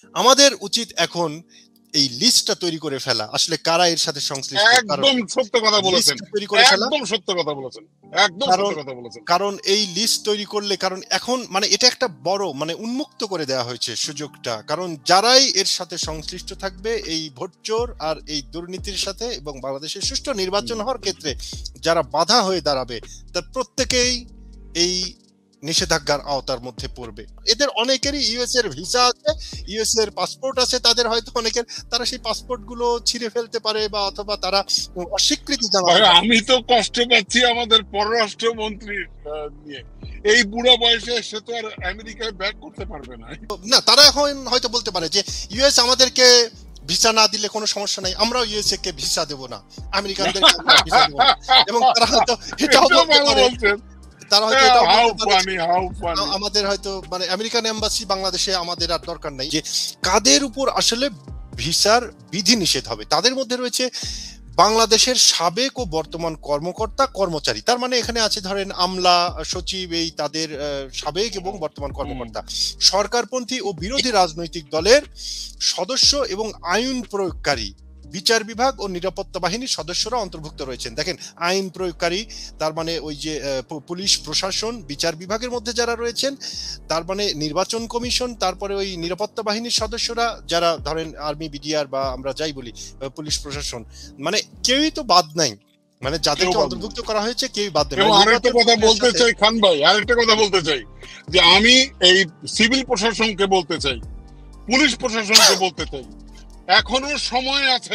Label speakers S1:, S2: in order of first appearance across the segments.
S1: আমাদের উচিত এখন এই লিস্টটা তৈরি করে ফেলা, আসলে কারা এর সাথে সংশ্লিষ্ট।
S2: একদম সত্য কথা বলেছেন,
S1: তৈরি করে ফেলা,
S2: একদম সত্য কথা বলেছেন, একদম সত্য কথা বলেছেন।
S1: কারণ এই লিস্ট তৈরি করলে, কারণ এখন মানে এটা একটা বড় মানে উন্মুক্ত করে দেওয়া হয়েছে সুযোগটা, কারণ যারাই এর সাথে সংশ্লিষ্ট থাকবে এই ভোটচোর আর এই দুর্নীতির সাথে এবং বাংলাদেশের সুষ্ঠু নির্বাচন হওয়ার ক্ষেত্রে যারা বাধা হয়ে দাঁড়াবে, তার প্রত্যেকেই এই নিষেধাজ্ঞার আওতার মধ্যে পড়বে। এদের অনেকেরই ইউএস এর ভিসা আছে, ইউএস এর পাসপোর্ট আছে, তাদের হয়তো অনেকের, তারা সেই পাসপোর্ট গুলো ছিঁড়ে ফেলতে পারে বা অথবা তারা অস্বীকৃতি জানাতে পারে।
S2: আমি তো কষ্ট পাচ্ছি আমাদের পররাষ্ট্রমন্ত্রীর নিয়ে। এই বুড়ো বয়সে সে তো আর আমেরিকায় ব্যাক করতে পারবে না।
S1: না, তারা এখন হয়তো বলতে পারে যে ইউএস আমাদেরকে ভিসা না দিলে কোনো সমস্যা নাই, আমরাও ইউএসএ কে ভিসা দেব না, আমেরিকানদের ভিসা দেব না। এবং তারা হয়তো এটাও বলতে পারে, তারা হয়তো এটাও বলতে পারে আমাদের হয়তো মানে আমেরিকান এম্বাসি বাংলাদেশে আমাদের আর দরকার নাই। যে কাদের উপর আসলে ভিসার বিধি নিষেধ হবে, তাদের মধ্যে রয়েছে বাংলাদেশের সাবেক ও বর্তমান কর্মকর্তা কর্মচারী, তার মানে এখানে আছে ধরেন আমলা, সচিব, এই তাদের সাবেক এবং বর্তমান কর্মকর্তা, সরকারপন্থী ও বিরোধী রাজনৈতিক দলের সদস্য এবং আইন প্রয়োগকারী, বিচার বিভাগ ও নিরাপত্তা বাহিনীর সদস্যরা অন্তর্ভুক্ত রয়েছেন। দেখেন, আইন প্রয়োগকারী তার মানে ওই যে পুলিশ প্রশাসন, বিচার বিভাগের মধ্যে যারা রয়েছেন, তার মানে নির্বাচন কমিশন, তারপরে ওই নিরাপত্তা বাহিনীর সদস্যরা যারা ধরেন আর্মি, বিডিআর বা আমরা যাই বলি পুলিশ প্রশাসন, মানে কেউই তো বাদ নাই, মানে যাদেরকে অন্তর্ভুক্ত করা হয়েছে কেউই বাদ নেই।
S2: আরেকটা কথা বলতে চাই খান ভাই, আরেকটা কথা বলতে চাই যে আমি এই সিভিল প্রশাসনকে বলতে চাই, পুলিশ প্রশাসনকে বলতে চাই, এখনো সময় আছে,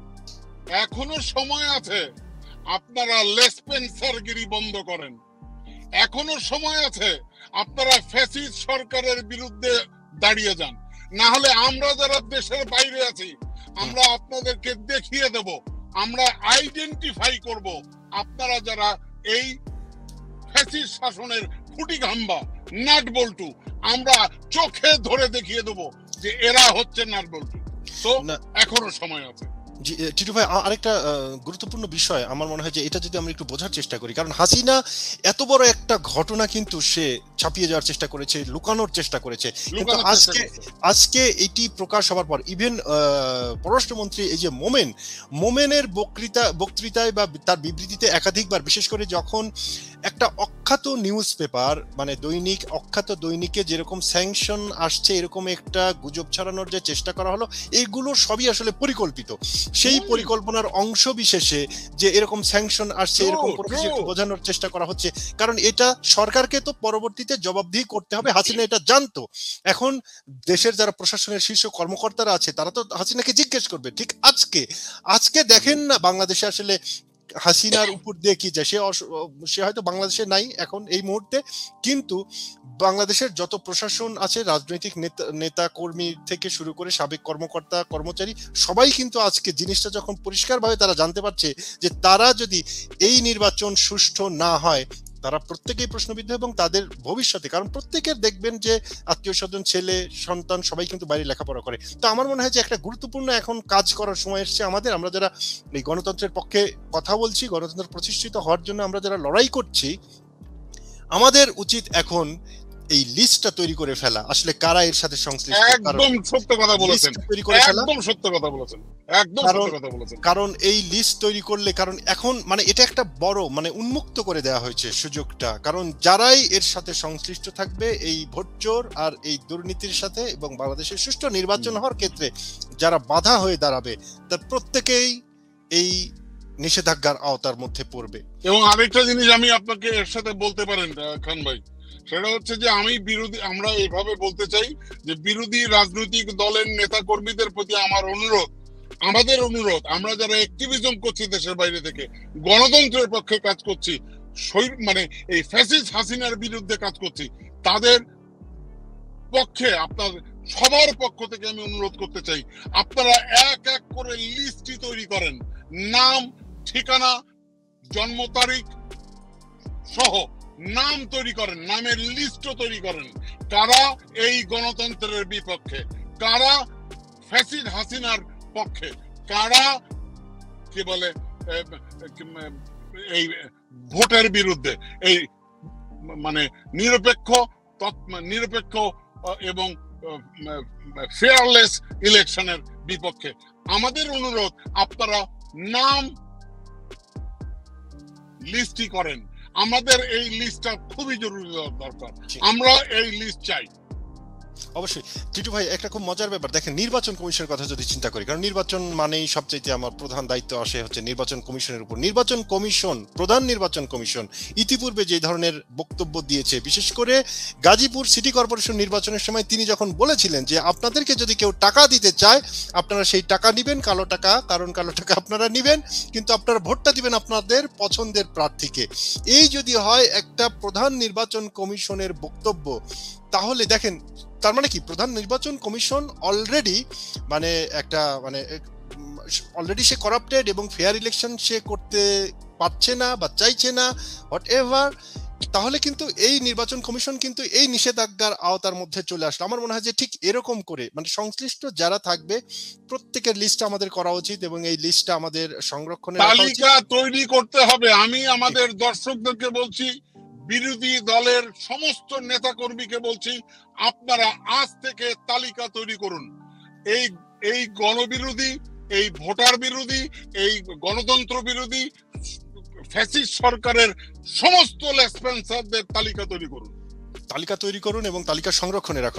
S2: এখনো সময় আছে, আপনারা লেসপেন্সারগিরি বন্ধ করেন। এখনো সময় আছে, আপনারা ফ্যাসিস্ট সরকারের বিরুদ্ধে দাঁড়িয়ে যান, না হলে আমরা যারা দেশের বাইরে আছি আমরা আপনাদেরকে দেখিয়ে দেব, আমরা আইডেন্টিফাই করব আপনারা যারা এই ফ্যাসিস্ট শাসনের খুঁটি খাম্বা, নাট বল্টু, আমরা চোখে ধরে দেখিয়ে দেব যে এরা হচ্ছে নাট বল্টু। তো এখনো সময় আছে।
S1: টিটু ভাই, আরেকটা গুরুত্বপূর্ণ বিষয় আমার মনে হয় যে এটা যদি আমরা একটু বোঝার চেষ্টা করি, কারণ হাসিনা এত বড় একটা ঘটনা কিন্তু সে ছাপিয়ে যাওয়ার চেষ্টা করেছে, লুকানোর চেষ্টা করেছে, কিন্তু আজকে এটি প্রকাশ হওয়ার পর ইভেন পররাষ্ট্রমন্ত্রী এই যে মোমেনের বক্তৃতায় বা তার বিবৃতিতে একাধিকবার, বিশেষ করে যখন একটা অখ্যাত নিউজ পেপার মানে দৈনিক, অখ্যাত দৈনিকে যেরকম স্যাংশন আসছে এরকম একটা গুজব ছড়ানোর যে চেষ্টা করা হলো, এইগুলো সবই আসলে পরিকল্পিত। সেই পরিকল্পনার অংশ বিশেষে যে এরকম স্যাংশন আসছে, এরকম বোঝানোর চেষ্টা করা হচ্ছে, কারণ এটা সরকারকে তো পরবর্তীতে জবাবদিহি করতে হবে। হাসিনা এটা জানতো। এখন দেশের যারা প্রশাসনের শীর্ষ কর্মকর্তারা আছে তারা তো হাসিনাকে জিজ্ঞেস করবে। ঠিক আজকে দেখেন না বাংলাদেশে আসলে হাসিনার উপর দিয়ে কি যায়, সে হয়তো বাংলাদেশে নাই এখন এই মুহূর্তে, কিন্তু বাংলাদেশের যত প্রশাসন আছে, রাজনৈতিক নেতা কর্মী থেকে শুরু করে সাবেক কর্মকর্তা কর্মচারী, সবাই কিন্তু আজকে জিনিসটা যখন পরিষ্কারভাবে তারা জানতে পারছে যে তারা যদি এই নির্বাচন সুষ্ঠু না হয়, তারা প্রত্যেকেই প্রশ্নবিদ্ধ এবং তাদের ভবিষ্যতে, কারণ প্রত্যেকের দেখবেন যে আত্মীয় স্বজন, ছেলে সন্তান সবাই কিন্তু বাইরে লেখাপড়া করে। তো আমার মনে হয় যে একটা গুরুত্বপূর্ণ এখন কাজ করার সময় এসেছে আমাদের, আমরা যারা এই গণতন্ত্রের পক্ষে কথা বলছি, গণতন্ত্র প্রতিষ্ঠিত হওয়ার জন্য আমরা যারা লড়াই করছি, আমাদের উচিত এখন এই লিস্টটা তৈরি করে ফেলা, আসলে কারা এর সাথে সংশ্লিষ্ট।
S2: একদম সত্য কথা বলেছেন, একদম সত্য কথা বলেছেন, একদম সত্য কথা বলেছেন।
S1: কারণ এই লিস্ট তৈরি করলে, কারণ এখন মানে এটা একটা বড় মানে উন্মুক্ত করে দেওয়া হয়েছে সুযোগটা, কারণ যারাই এর সাথে সংশ্লিষ্ট থাকবে এই ভোটচোর আর এই দুর্নীতির সাথে এবং বাংলাদেশের সুষ্ঠু নির্বাচন হওয়ার ক্ষেত্রে যারা বাধা হয়ে দাঁড়াবে, তার প্রত্যেকেই এই নিষেধাজ্ঞার আওতার মধ্যে পড়বে।
S2: এবং আরেকটা জিনিস আমি আপনাকে এর সাথে বলতে পারেন খান ভাই, সেটা হচ্ছে যে আমরা এইভাবে বলতে চাই যে বিরোধী রাজনৈতিক দলের নেতা কর্মীদের প্রতি আমাদের অনুরোধ, আমরা যারা অ্যাক্টিভিজম করছি দেশের বাইরে থেকে, গণতন্ত্রের পক্ষে কাজ করছি, মানে এই ফ্যাসিস্ট হাসিনার বিরুদ্ধে কাজ করছি, তাদের পক্ষে আপনার সবার পক্ষ থেকে আমি অনুরোধ করতে চাই, আপনারা এক এক করে লিস্টটি তৈরি করেন, নাম, ঠিকানা, জন্ম তারিখ সহ নাম তৈরি করেন, নামের লিস্টও তৈরি করেন, কারা এই গণতন্ত্রের বিপক্ষে, কারা ফ্যাসিস্ট হাসিনার পক্ষে, কারা কি বলে এই ভোটের বিরুদ্ধে, এই মানে নিরপেক্ষ এবং ফেয়ারলেস ইলেকশনের বিপক্ষে। আমাদের অনুরোধ, আপনারা নাম লিস্টই করেন, আমাদের এই লিস্টটা খুবই জরুরি দরকার, আমরা এই লিস্ট চাই।
S1: অবশ্যই টিটু ভাই, একটা খুব মজার ব্যাপার দেখেন, নির্বাচন কমিশনের কথা যদি চিন্তা করি, কারণ নির্বাচন মানেই সবচাইতে আমার প্রধান দায়িত্ব আসে হচ্ছে নির্বাচন কমিশনের উপর। নির্বাচন কমিশন, প্রধান নির্বাচন কমিশন ইতিপূর্বে যে ধরনের বক্তব্য দিয়েছে, বিশেষ করে গাজীপুর সিটি কর্পোরেশন নির্বাচনের সময় তিনি যখন বলেছিলেন যে আপনাদেরকে যদি কেউ টাকা দিতে চায় আপনারা সেই টাকা নিবেন, কালো টাকা, কারণ কালো টাকা আপনারা নিবেন, কিন্তু আপনারা ভোটটা দিবেন আপনাদের পছন্দের প্রার্থীকে। এই যদি হয় একটা প্রধান নির্বাচন কমিশনের বক্তব্য, তাহলে দেখেন তার মানে কি, প্রধান নির্বাচন কমিশন অলরেডি মানে একটা মানে অলরেডি সে করাপ্টেড এবং ফেয়ার ইলেকশন সে করতে পারছে না বা চাইছে না, হোয়াট এভার। তাহলে কিন্তু এই নির্বাচন কমিশন কিন্তু এই নিষেধাজ্ঞার আওতার মধ্যে চলে আসলো। আমার মনে হয় যে ঠিক এরকম করে মানে সংশ্লিষ্ট যারা থাকবে প্রত্যেকের লিস্ট আমাদের করা উচিত এবং এই লিস্টটা আমাদের সংরক্ষণে
S2: তালিকা তৈরি করতে হবে। আমি আমাদের দর্শকদেরকে বলছি, বিরোধী দলের সমস্ত নেতা কর্মীকে বলছি, আপনারা আজ থেকে তালিকা তৈরি করুন। এই গণবিরোধী, এই ভোটার বিরোধী, এই গণতন্ত্র বিরোধী ফ্যাসিস্ট সরকারের সমস্ত লেসপেন্সারদের তালিকা তৈরি করুন,
S1: এবং তালিকা সংরক্ষণে রাখুন,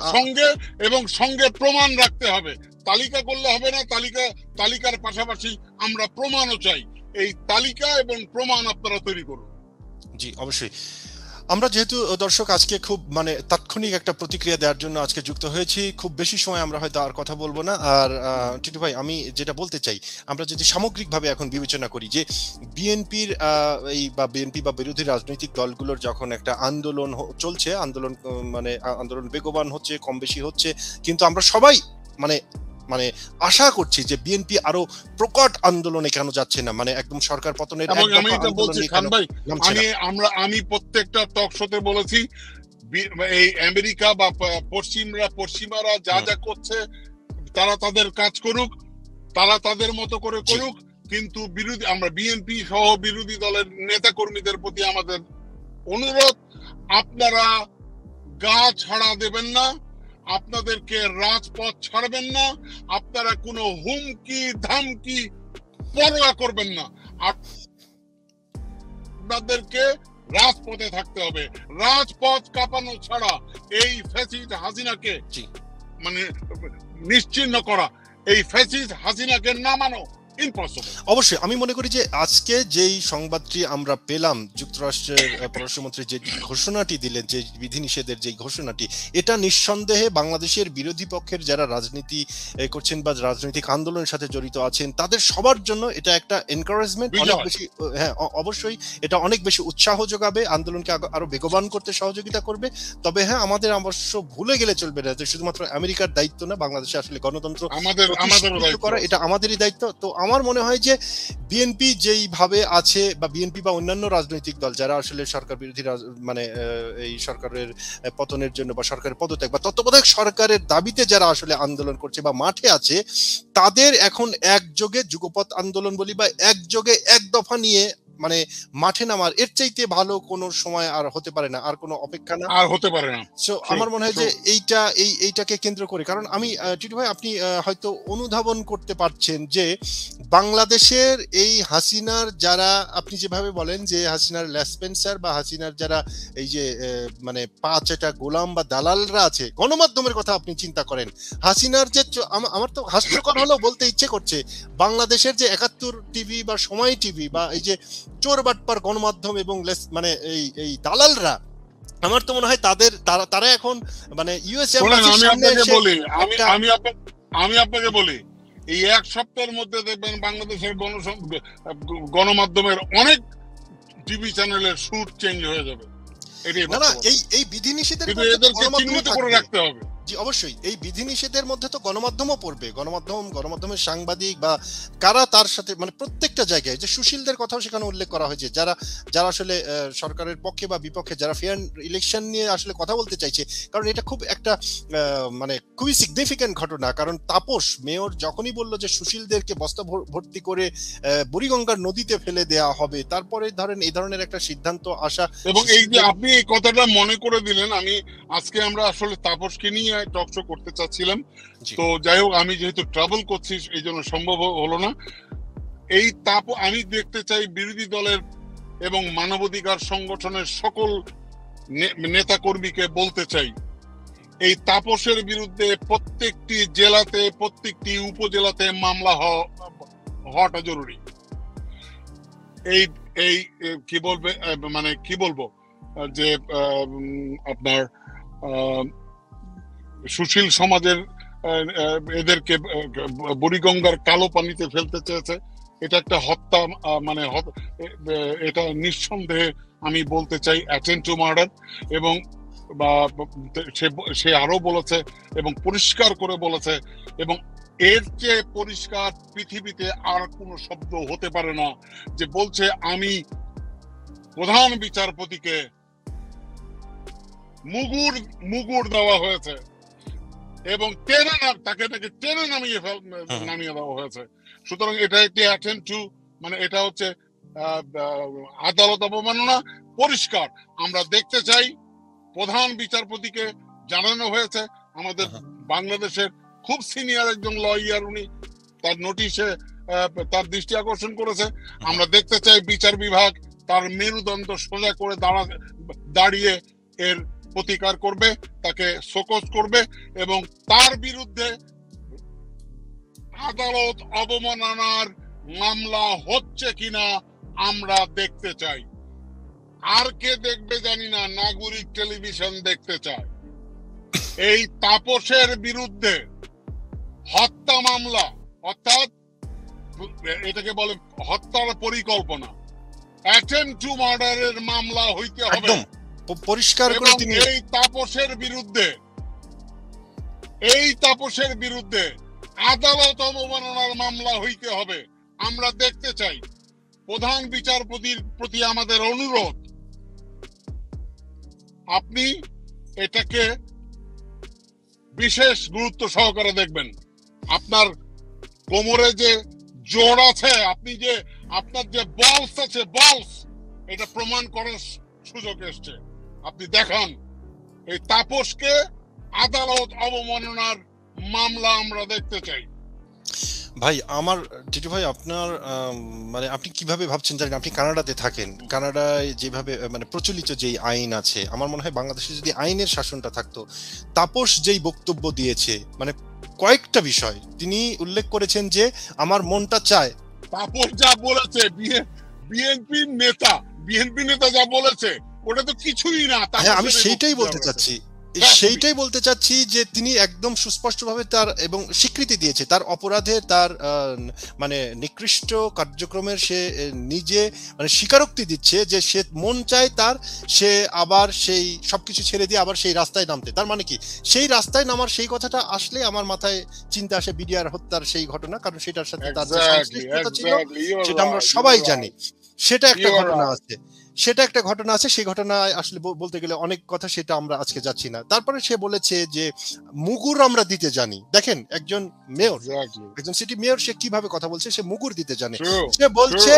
S2: এবং সঙ্গে প্রমাণ রাখতে হবে। তালিকা করলে হবে না, তালিকার পাশাপাশি আমরা প্রমাণও চাই। এই তালিকা এবং প্রমাণ আপনারা তৈরি করুন।
S1: জি অবশ্যই। আমরা যেহেতু দর্শক আজকে খুব মানে তাৎক্ষণিক একটা প্রতিক্রিয়া দেওয়ার জন্য আজকে যুক্ত হয়েছি, খুব বেশি সময় আমরা হয়তো আর কথা বলবো না। আর টিটু ভাই, আমি যেটা বলতে চাই, আমরা যদি সামগ্রিকভাবে এখন বিবেচনা করি যে বিএনপির বিএনপি বা বিরোধী রাজনৈতিক দলগুলোর যখন একটা আন্দোলন চলছে, আন্দোলন বেগবান হচ্ছে, কম বেশি হচ্ছে, কিন্তু আমরা সবাই মানে আশা করছি যে বিএনপি আরো প্রকট আন্দোলনে কেন যাচ্ছে না, মানে একদম সরকার পতনের।
S2: আমি এটা বলছি খান ভাই, আমি প্রত্যেকটা টক শোতে বলেছি, এই আমেরিকা বা পশ্চিমারা যা যা করছে তারা তাদের কাজ করুক, তারা তাদের মতো করে করুক, কিন্তু আমরা বিএনপি সহ বিরোধী দলের নেতা কর্মীদের প্রতি আমাদের অনুরোধ, আপনারা গা ছাড়া দেবেন না, আপনাদেরকে রাজপথ ছাড়বেন না, আপনারা কোনো হুমকি ধামকি পরোয়া করবেন না, আপনাদেরকে রাজপথে থাকতে হবে। রাজপথ কাঁপানো ছাড়া এই ফ্যাসিস্ট হাসিনাকে মানে নিশ্চিহ্ন করা, এই ফ্যাসিস্ট হাসিনাকে নামানো ইম্পসিবল।
S1: অবশ্যই আমি মনে করি যে আজকে যেই সংবাদটি আমরা পেলাম, যুক্তরাষ্ট্রের পররাষ্ট্রমন্ত্রী যে ঘোষণাটি দিলেন, যে বিধিনিষেধের যে ঘোষণাটি, এটা নিঃসন্দেহে বাংলাদেশের বিরোধী পক্ষের যারা রাজনীতি করছেন বা রাজনৈতিক আন্দোলনের সাথে জড়িত আছেন তাদের সবার জন্য এটা একটা এনকারেজমেন্ট, অনেক বেশি, হ্যাঁ অবশ্যই এটা অনেক বেশি উৎসাহ যোগাবে, আন্দোলনকে আরো বেগবান করতে সহযোগিতা করবে। তবে হ্যাঁ, আমাদের অবশ্য ভুলে গেলে চলবে না যে শুধুমাত্র আমেরিকার দায়িত্ব না, বাংলাদেশে আসলে গণতন্ত্র করা এটা আমাদেরই দায়িত্ব। তো আমার মনে হয় যে বিএনপি যেইভাবে আছে বা বিএনপি বা অন্যান্য রাজনৈতিক দল যারা আসলে সরকার বিরোধী এই সরকারের পতনের জন্য বা সরকারের পদত্যাগ বা তত্ত্বাবধায়ক সরকারের দাবিতে যারা আসলে আন্দোলন করছে বা মাঠে আছে, তাদের এখন একযোগে যুগপৎ আন্দোলন বলি বা একযোগে এক দফা নিয়ে মানে মাঠে নামার এর চাইতে ভালো কোনো সময় আর হতে পারে না, আর কোনো অপেক্ষা না,
S2: আর হতে পারে না।
S1: সো আমার মনে হয় যে এইটাকে কেন্দ্র করে, কারণ আমি টিটু ভাই, আপনি হয়তো অনুধাবন করতে পারছেন যে বাংলাদেশের এই হাসিনার যারা, আপনি যেভাবে বলেন যে হাসিনার লেসপেন্সার বা হাসিনার যারা এই যে মানে পাঁচটা গোলাম বা দালালরা আছে, গণমাধ্যমের কথা আপনি চিন্তা করেন, হাসিনার যে আমার তো হাস্যকর হলেও বলতে ইচ্ছে করছে, বাংলাদেশের যে ৭১ টিভি বা সময় টিভি বা এই যে চোর বাটপার গণমাধ্যম এবং মানে এই দালালরা, আমার তো মনে হয় তারা এখন মানে ইউএসএ।
S2: আমি আপনাকে বলি, এই এক সপ্তাহের মধ্যে দেখবেন বাংলাদেশের গণমাধ্যমের অনেক টিভি চ্যানেলের শুট চেঞ্জ হয়ে যাবে।
S1: না, এই বিধিনিষেধের
S2: চিহ্নিত করে রাখতে হবে।
S1: জি অবশ্যই, এই বিধিনিষেধের মধ্যে তো গণমাধ্যমও পড়বে, গণমাধ্যমের সাংবাদিক বা কারা তার সাথে মানে প্রত্যেকটা জায়গায় যে সুশীলদের কথাও সেখানে উল্লেখ করা হয়েছে, যারা আসলে সরকারের পক্ষে বা বিপক্ষে, যারা ফেয়ার ইলেকশন নিয়ে আসলে কথা বলতে চাইছে। কারণ এটা খুব একটা মানে খুবই সিগনিফিক্যান্ট ঘটনা, কারণ তাপস মেয়র যখনই বলল যে সুশীলদেরকে বস্তা ভর্তি করে বুড়িগঙ্গার নদীতে ফেলে দেওয়া হবে, তারপরে ধরেন এই ধরনের একটা সিদ্ধান্ত আসা।
S2: এবং এই যে আপনি এই কথাটা মনে করে দিলেন, আজকে আমরা আসলে তাপসকে নিয়ে নিয়ে টক শো করতে চাচ্ছিলাম,
S1: জি।
S2: তো যাই হোক আমি যেহেতু ট্রাভেল করছি এই জন্য সম্ভব হলো না। এই তাপ আমি দেখতে চাই বিরোধী দলের এবং মানবাধিকার সংগঠনের সকল নেতা কর্মীকে বলতে চাই, এই তাপসের বিরুদ্ধে প্রত্যেকটি জেলাতে প্রত্যেকটি উপজেলাতে মামলা হওয়াটা জরুরি। এই এই কি বলবে মানে কি বলবো যে আপনার সুশীল সমাজের এদেরকে বুড়িগঙ্গার কালো পানিতে ফেলতে চেয়েছে, এটা একটা হত্যা, মানে এটা নিঃসন্দেহে আমি বলতে চাই অ্যাটেম্প টু মার্ডার। এবং সে আরো বলেছে এবং পরিষ্কার করে বলেছে, এবং এর চেয়ে পরিষ্কার পৃথিবীতে আর কোনো শব্দ হতে পারে না, যে বলছে আমি প্রধান বিচারপতিকে মুগুর দেওয়া হয়েছে এবং তাকে টেনে নামিয়ে দেওয়া হয়েছে। সুতরাং এটা একটি অ্যাটেম্প টু, মানে এটা হচ্ছে আদালত অবমাননা পরিষ্কার। আমরা দেখতে চাই প্রধান বিচারপতিকে জানানো হয়েছে, আমাদের বাংলাদেশের খুব সিনিয়র একজন লয়ার, উনি তার নোটিশে তার দৃষ্টি আকর্ষণ করেছে। আমরা দেখতে চাই বিচার বিভাগ তার মেরুদণ্ড সোজা করে দাঁড়িয়ে এর প্রতিকার করবে, তাকে শোকজ করবে এবং তার বিরুদ্ধে আদালত অবমাননার মামলা হচ্ছে কিনা আমরা দেখতে চাই। আর কে দেখবে জানি না, নাগরিক টেলিভিশন দেখতে চায়। এই তাপসের বিরুদ্ধে হত্যা মামলা, অর্থাৎ এটাকে বলে হত্যার পরিকল্পনা, অ্যাটেম্প টু মার্ডারের মামলা হইতে হবে
S1: পরিষ্কার করে তিনি
S2: এই তাপসের বিরুদ্ধে আদালত অবমাননার মামলা হইতে হবে। আমরা দেখতে চাই। প্রধান বিচারপতির প্রতি আমাদের অনুরোধ, আপনি এটাকে বিশেষ গুরুত্ব সহকারে দেখবেন। আপনার কোমরে যে জোর আছে, আপনার যে বলস আছে, বলস এটা প্রমাণ করার সুযোগ এসছে। আপনি দেখান এই তাপসকে আদালত অবমাননার মামলা আমরা দেখতে চাই।
S1: ভাই আমার টিটু ভাই, আপনার মানে আপনি কিভাবে ভাবছেন জানেন, আপনি কানাডাতে থাকেন, কানাডায় যেভাবে মানে প্রচলিত যেই আইন আছে, আমার মনে হয় বাংলাদেশে যদি আইনের শাসনটা থাকতো, তাপস যেই বক্তব্য দিয়েছে, মানে কয়েকটা বিষয় তিনি উল্লেখ করেছেন যে আমার মনটা চায়,
S2: তাপস যা বলেছে বিএনপি নেতা যা বলেছে ওটা তো কিছুই না।
S1: হ্যাঁ, আমি সেইটাই বলতে চাচ্ছি যে তিনি একদম সুস্পষ্টভাবে তার এবং স্বীকৃতি দিয়েছে তার অপরাধের, তার মানে নিকৃষ্ট কার্যক্রমের সে নিজে মানে স্বীকারোক্তি দিচ্ছে যে সে মন চায় তার, সে আবার সেই সবকিছু ছেড়ে দিয়ে আবার সেই রাস্তায় নামতে। তার মানে কি, সেই রাস্তায় নামার সেই কথাটা আসলে আমার মাথায় চিন্তা আসে বিডিআর হত্যার সেই ঘটনা, কারণ সেটার সাথে তার যে সংশ্লিষ্টতা ছিল সেটা আমরা সবাই জানি। সেটা একটা ঘটনা আছে, সেই ঘটনায় আসলে বলতে গেলে অনেক কথা, সেটা আমরা আজকে যাচ্ছি না। তারপরে সে বলেছে যে মুগুর আমরা দিতে জানি। দেখেন, একজন মেয়র, একজন সিটি মেয়র, সে কিভাবে কথা বলছে, সে মুগুর দিতে জানে। সে বলছে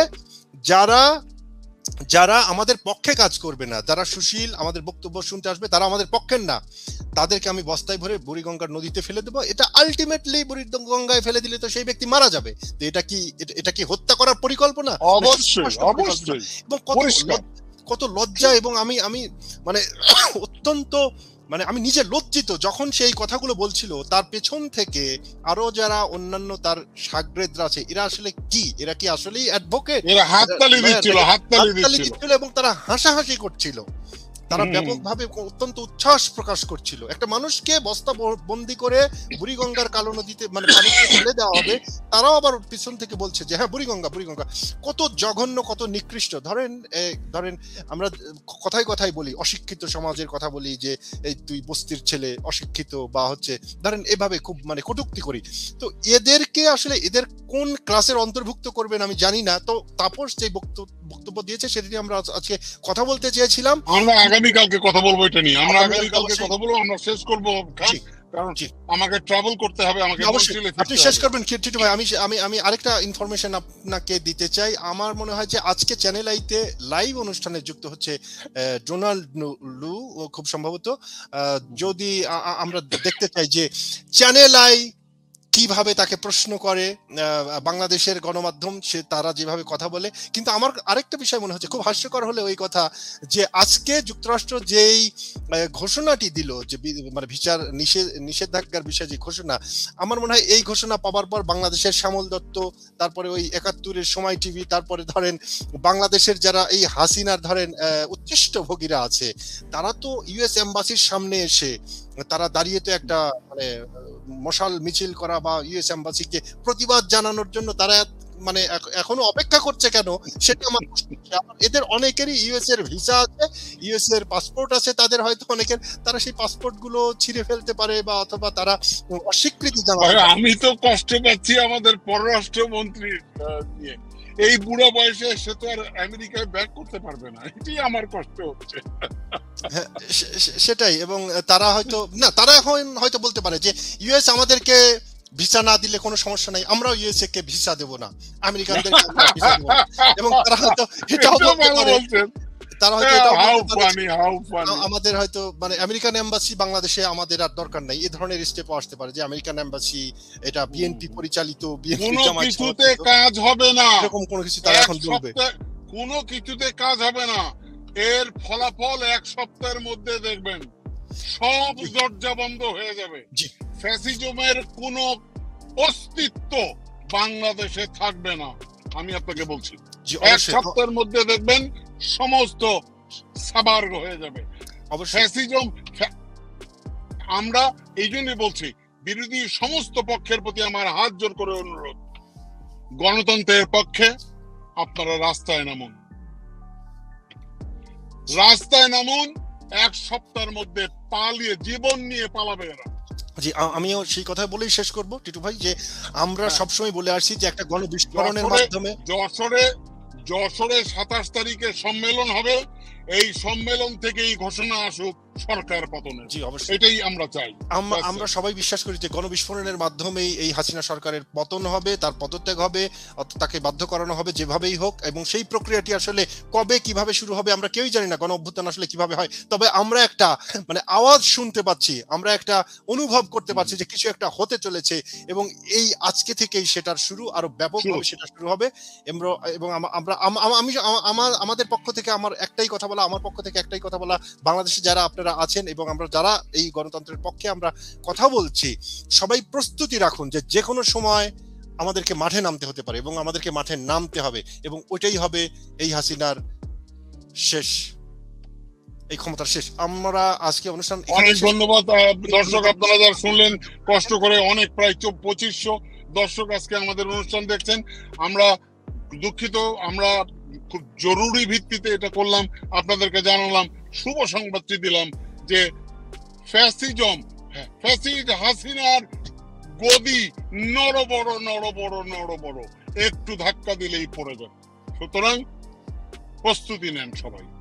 S1: যারা আমাদের পক্ষে কাজ করবে না, যারা সুশীল আমাদের বক্তব্য শুনতে আসবে, তারা আমাদের পক্ষের না, তাদেরকে আমি বস্তায় ভরে বুড়িগঙ্গার নদীতে ফেলে দেবো। এটা আলটিমেটলি বুড়িগঙ্গায় ফেলে দিলে তো সেই ব্যক্তি মারা যাবে। তো এটা কি হত্যা করার পরিকল্পনা?
S2: অবশ্যই।
S1: এবং কত লজ্জা, এবং আমি মানে অত্যন্ত মানে আমি নিজে লজ্জিত যখন সেই কথাগুলো বলছিল। তার পেছন থেকে আরো যারা অন্যান্য তার শাগরেদরা আছে, এরা কি আসলেই অ্যাডভোকেট?
S2: এরা হাততালি
S1: দিচ্ছিল এবং তারা হাসাহাসি করছিল, তারা ব্যাপকভাবে অত্যন্ত উচ্ছ্বাস প্রকাশ করছিল। একটা মানুষকে বস্তা বন্দি করে বুড়িগঙ্গার কালো নদীতে মানে পানিতে ফেলে দেওয়া হবে, তারাও আবার পিছন থেকে বলছে যে হ্যাঁ বুড়িগঙ্গা। কত জঘন্য, কত নিকৃষ্ট। ধরেন আমরা কথায় বলি, অশিক্ষিত সমাজের কথা বলি যে এই তুই বস্তির ছেলে, অশিক্ষিত, বা হচ্ছে ধরেন এভাবে খুব মানে কটূক্তি করি। তো এদেরকে আসলে এদের কোন ক্লাসের অন্তর্ভুক্ত করবেন আমি জানি না। তো তাপস যে বক্তব্য দিয়েছে সেটা নিয়ে আমরা আজকে কথা বলতে চেয়েছিলাম।
S2: আমরা আগামীকালকে কথা বলবো এটা নিয়ে। আমরা শেষ করবো। কারণ আমাকে ট্রাভেল করতে হবে, আমাকে
S1: অবশ্যই আপনি শেষ করবেন টিটু ভাই। আমি আমি আমি আরেকটা ইনফরমেশন আপনাকে দিতে চাই। আমার মনে হয় যে আজকে চ্যানেল আইতে লাইভ অনুষ্ঠানে যুক্ত হচ্ছে ডোনাল্ড লু, ও খুব সম্ভবত। যদি আমরা দেখতে চাই যে চ্যানেল আই কিভাবে তাকে প্রশ্ন করে বাংলাদেশের গণমাধ্যম, সে তারা যেভাবে কথা বলে। কিন্তু আমার আরেকটা বিষয় মনে হচ্ছে খুব হাস্যকর হলে ওই কথা, যে আজকে যুক্তরাষ্ট্র যেই ঘোষণাটি দিল, যে মানে ভিসার নিষেধাজ্ঞার বিষয়ে যে ঘোষণা, আমার মনে হয় এই ঘোষণা পাওয়ার পর বাংলাদেশের শ্যামল দত্ত, তারপরে ওই ৭১-এর সময় টিভি, তারপরে ধরেন বাংলাদেশের যারা এই হাসিনার ধরেন উচ্ছিষ্ট ভোগীরা আছে, তারা তো ইউএস এম্বাসির সামনে এসে তারা দাঁড়িয়ে তো একটা মানে মশাল মিছিল করা বা ইউএস এম্বাসিকে প্রতিবাদ জানানোর জন্য তারা মানে এখনো অপেক্ষা করছে কেন, সেটা আমার প্রশ্ন। এদের অনেকেরই ইউএস এর ভিসা আছে, ইউএস এর পাসপোর্ট আছে, তাদের হয়তো অনেকের, তারা সেই পাসপোর্ট গুলো ছিঁড়ে ফেলতে পারে বা অথবা তারা অস্বীকৃতি জানাবে।
S2: আমি তো কষ্ট পাচ্ছি আমাদের পররাষ্ট্রমন্ত্রী নিয়ে, এই বুড়ো বয়সে সে তো আর আমেরিকায় ব্যাক করতে পারবে না, এটাই আমার কষ্ট হচ্ছে।
S1: সেটাই। এবং তারা হয়তো না, তারা এখন হয়তো বলতে পারে যে ইউএস আমাদেরকে ভিসা না দিলে কোনো সমস্যা নাই, আমরাও ইউএসএ কে ভিসা দেব না, আমেরিকানদের ভিসা দেব না। এবং তারা হয়তো এটাও বলতে পারে, তারা হয়তো এটাও বলতে পারে আমাদের হয়তো মানে আমেরিকান এম্বাসি বাংলাদেশে আমাদের আর দরকার নাই, এই ধরনের স্টেপও আসতে পারে যে আমেরিকান এম্বাসি এটা বিএনপি পরিচালিত, বিএনপি
S2: কোনো কিছুতে কাজ হবে না,
S1: এরকম কোনো কিছু তারা এখন বলবে।
S2: কোনো কিছুতে কাজ হবে না, এর ফলাফল ১ সপ্তাহের মধ্যে দেখবেন, সব দরজা বন্ধ হয়ে যাবে। ফ্যাসিজমের কোনো অস্তিত্ব বাংলাদেশে থাকবে না, আমি আপনাকে বলছি। ১ সপ্তাহের মধ্যে দেখবেন সমস্ত সাবার্গ হয়ে যাবে ফ্যাসিজম। আমরা এই জন্যই বলছি, বিরোধী সমস্ত পক্ষের প্রতি আমার হাত জোর করে অনুরোধ, গণতন্ত্রের পক্ষে আপনারা রাস্তায় নামুন, রাস্তায় নামুন। ১ সপ্তাহের মধ্যে পালিয়ে জীবন নিয়ে পালাবে এরা।
S1: জি, আমিও সেই কথা বলেই শেষ করব টিটু ভাই, যে আমরা সবসময় বলে আসছি যে একটা গণবিস্ফোরণের মাধ্যমে
S2: যশোরে ২৭ তারিখে সম্মেলন হবে, এই সম্মেলন থেকেই ঘোষণা আসুক সরকার পতনের।
S1: জি অবশ্যই,
S2: এটাই আমরা চাই।
S1: আমরা সবাই বিশ্বাস করি যে গণবিস্ফোরণের মাধ্যমেই এই হাসিনা সরকারের পতন হবে, তার পদত্যাগ হবে, তাকে বাধ্য করানো হবে যেভাবেই হোক। এবং সেই প্রক্রিয়াটি আসলে কবে কিভাবে শুরু হবে আমরা কেউই জানি না, গণ অভ্যুত্থান আসলে কিভাবে হয়। তবে আমরা একটা মানে আওয়াজ শুনতে পাচ্ছি, আমরা একটা অনুভব করতে পারছি যে কিছু একটা হতে চলেছে, এবং এই আজকে থেকেই সেটার শুরু, আরো ব্যাপকভাবে সেটা শুরু হবে। এবং আমরা আমাদের পক্ষ থেকে আমার একটাই কথা বলা, আমার পক্ষ থেকে একটাই কথা বলা, বাংলাদেশে যারা আপনারা আছেন এবং আমরা যারা এই গণতন্ত্রের পক্ষে আমরা কথা বলছি, সবাই প্রস্তুতি রাখুন যে যে কোনো সময় আমাদেরকে মাঠে নামতে হতে পারে, এবং আমাদেরকে মাঠে নামতে হবে, এবং ওইটাই হবে এই হাসিনার শেষ, এই ক্ষমতার শেষ। আমরা আজকে অনুষ্ঠান
S2: অনেক ধন্যবাদ দর্শক, আপনারা যারা শুনলেন কষ্ট করে, অনেক প্রায় ২৫০০ দর্শক আজকে আমাদের অনুষ্ঠান দেখছেন। আমরা দুঃখিত, আমরা খুব জরুরি ভিত্তিতে এটা করলাম, আপনাদেরকে জানালাম, শুভ সংবাদটি দিলাম যে ফ্যাসিজম, ফ্যাসিস্ট হাসিনার গদি নড়বড় একটু ধাক্কা দিলেই পড়ে যাবে। সুতরাং প্রস্তুতি নেন সবাই।